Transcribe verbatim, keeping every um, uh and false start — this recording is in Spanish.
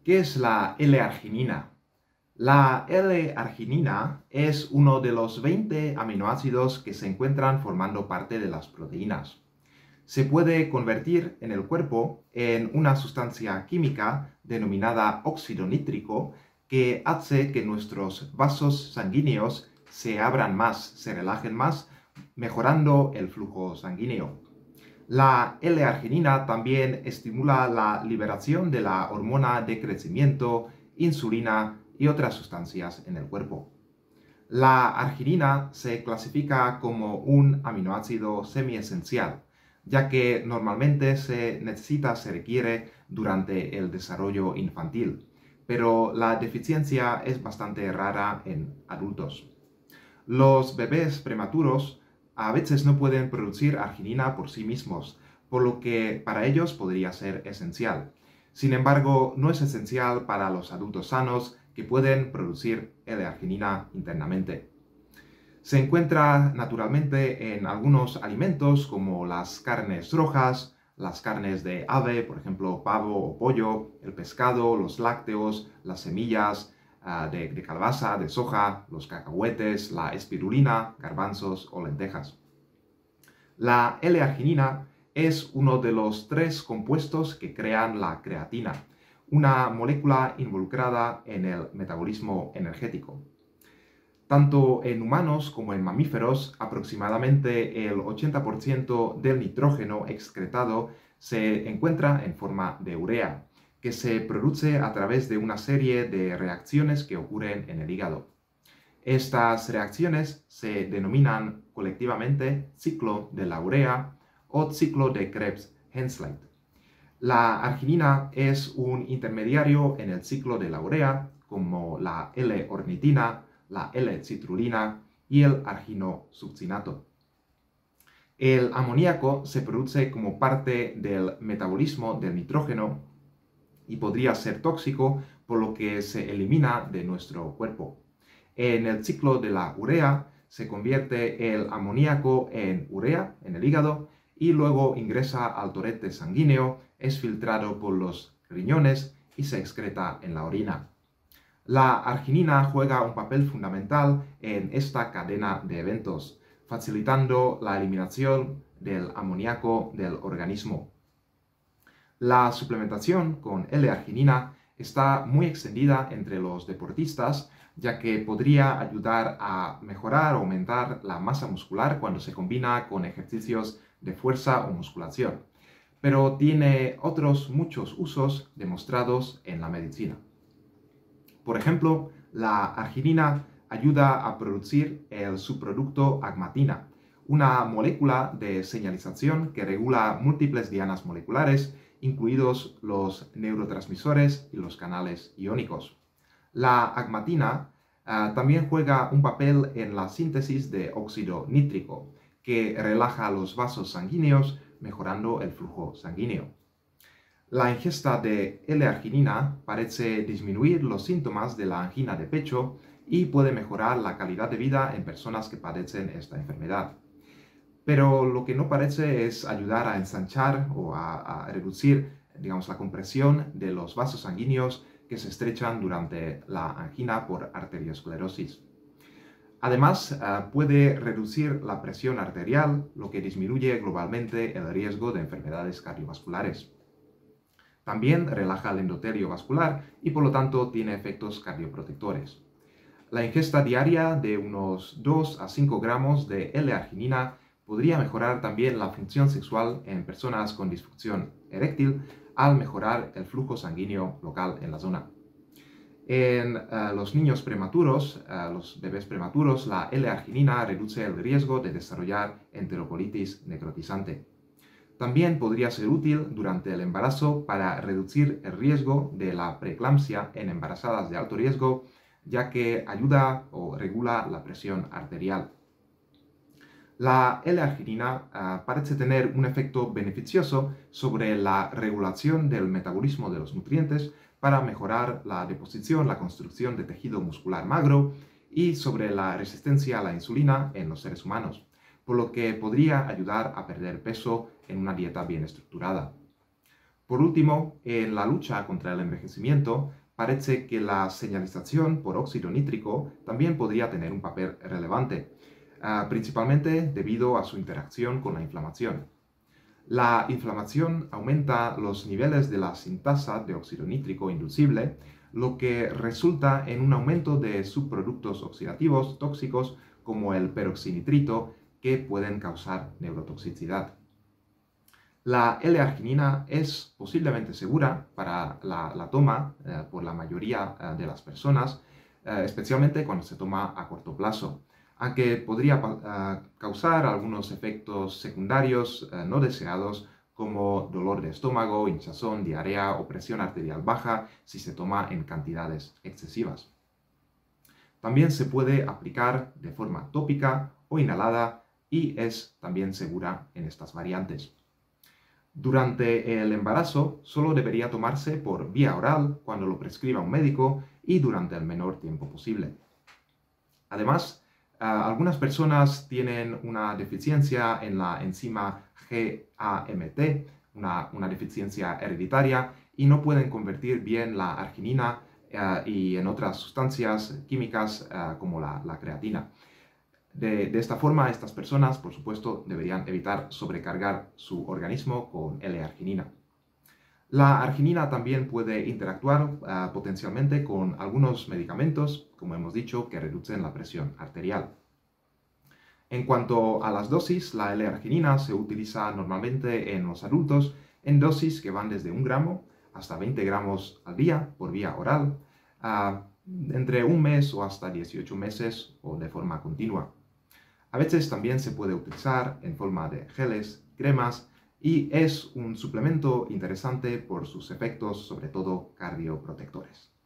¿Qué es la L-arginina? La L-arginina es uno de los veinte aminoácidos que se encuentran formando parte de las proteínas. Se puede convertir en el cuerpo en una sustancia química denominada óxido nítrico que hace que nuestros vasos sanguíneos se abran más, se relajen más, mejorando el flujo sanguíneo. La L-arginina también estimula la liberación de la hormona de crecimiento, insulina y otras sustancias en el cuerpo. La arginina se clasifica como un aminoácido semiesencial, ya que normalmente se necesita, se requiere durante el desarrollo infantil, pero la deficiencia es bastante rara en adultos. Los bebés prematuros a veces no pueden producir arginina por sí mismos, por lo que para ellos podría ser esencial. Sin embargo, no es esencial para los adultos sanos que pueden producir L-arginina internamente. Se encuentra naturalmente en algunos alimentos como las carnes rojas, las carnes de ave, por ejemplo, pavo o pollo, el pescado, los lácteos, las semillas uh, de, de calabaza, de soja, los cacahuetes, la espirulina, garbanzos o lentejas. La L-arginina es uno de los tres compuestos que crean la creatina, una molécula involucrada en el metabolismo energético. Tanto en humanos como en mamíferos, aproximadamente el ochenta por ciento del nitrógeno excretado se encuentra en forma de urea, que se produce a través de una serie de reacciones que ocurren en el hígado. Estas reacciones se denominan colectivamente ciclo de la urea o ciclo de Krebs-Hensleit. La arginina es un intermediario en el ciclo de la urea, como la L-ornitina, la L-citrulina y el arginosuccinato. El amoníaco se produce como parte del metabolismo del nitrógeno y podría ser tóxico, por lo que se elimina de nuestro cuerpo. En el ciclo de la urea se convierte el amoníaco en urea en el hígado y luego ingresa al torrente sanguíneo, es filtrado por los riñones y se excreta en la orina. La arginina juega un papel fundamental en esta cadena de eventos, facilitando la eliminación del amoníaco del organismo. La suplementación con L-arginina está muy extendida entre los deportistas, ya que podría ayudar a mejorar o aumentar la masa muscular cuando se combina con ejercicios de fuerza o musculación, pero tiene otros muchos usos demostrados en la medicina. Por ejemplo, la arginina ayuda a producir el subproducto agmatina, una molécula de señalización que regula múltiples dianas moleculares, incluidos los neurotransmisores y los canales iónicos. La agmatina uh, también juega un papel en la síntesis de óxido nítrico, que relaja los vasos sanguíneos, mejorando el flujo sanguíneo. La ingesta de L-arginina parece disminuir los síntomas de la angina de pecho y puede mejorar la calidad de vida en personas que padecen esta enfermedad. Pero lo que no parece es ayudar a ensanchar o a, a reducir, digamos, la compresión de los vasos sanguíneos que se estrechan durante la angina por arteriosclerosis. Además, uh, puede reducir la presión arterial, lo que disminuye globalmente el riesgo de enfermedades cardiovasculares. También relaja el endotelio vascular y por lo tanto tiene efectos cardioprotectores. La ingesta diaria de unos dos a cinco gramos de L-arginina podría mejorar también la función sexual en personas con disfunción eréctil al mejorar el flujo sanguíneo local en la zona. En uh, los niños prematuros, uh, los bebés prematuros, la L-arginina reduce el riesgo de desarrollar enterocolitis necrotizante. También podría ser útil durante el embarazo para reducir el riesgo de la preeclampsia en embarazadas de alto riesgo, ya que ayuda o regula la presión arterial. La L-arginina uh, parece tener un efecto beneficioso sobre la regulación del metabolismo de los nutrientes para mejorar la deposición, la construcción de tejido muscular magro y sobre la resistencia a la insulina en los seres humanos, por lo que podría ayudar a perder peso en una dieta bien estructurada. Por último, en la lucha contra el envejecimiento, parece que la señalización por óxido nítrico también podría tener un papel relevante, uh, principalmente debido a su interacción con la inflamación. La inflamación aumenta los niveles de la sintasa de óxido nítrico inducible, lo que resulta en un aumento de subproductos oxidativos tóxicos como el peroxinitrito que pueden causar neurotoxicidad. La L-arginina es posiblemente segura para la, la toma eh, por la mayoría eh, de las personas, eh, especialmente cuando se toma a corto plazo, aunque podría eh, causar algunos efectos secundarios eh, no deseados como dolor de estómago, hinchazón, diarrea o presión arterial baja si se toma en cantidades excesivas. También se puede aplicar de forma tópica o inhalada y es también segura en estas variantes. Durante el embarazo solo debería tomarse por vía oral cuando lo prescriba un médico y durante el menor tiempo posible. Además, uh, algunas personas tienen una deficiencia en la enzima G A M T, una, una deficiencia hereditaria, y no pueden convertir bien la arginina uh, y en otras sustancias químicas uh, como la, la creatina. De, de esta forma, estas personas, por supuesto, deberían evitar sobrecargar su organismo con L-arginina. La arginina también puede interactuar uh, potencialmente con algunos medicamentos, como hemos dicho, que reducen la presión arterial. En cuanto a las dosis, la L-arginina se utiliza normalmente en los adultos en dosis que van desde un gramo hasta veinte gramos al día por vía oral, uh, entre un mes o hasta dieciocho meses o de forma continua. A veces también se puede utilizar en forma de geles, cremas, y es un suplemento interesante por sus efectos, sobre todo cardioprotectores.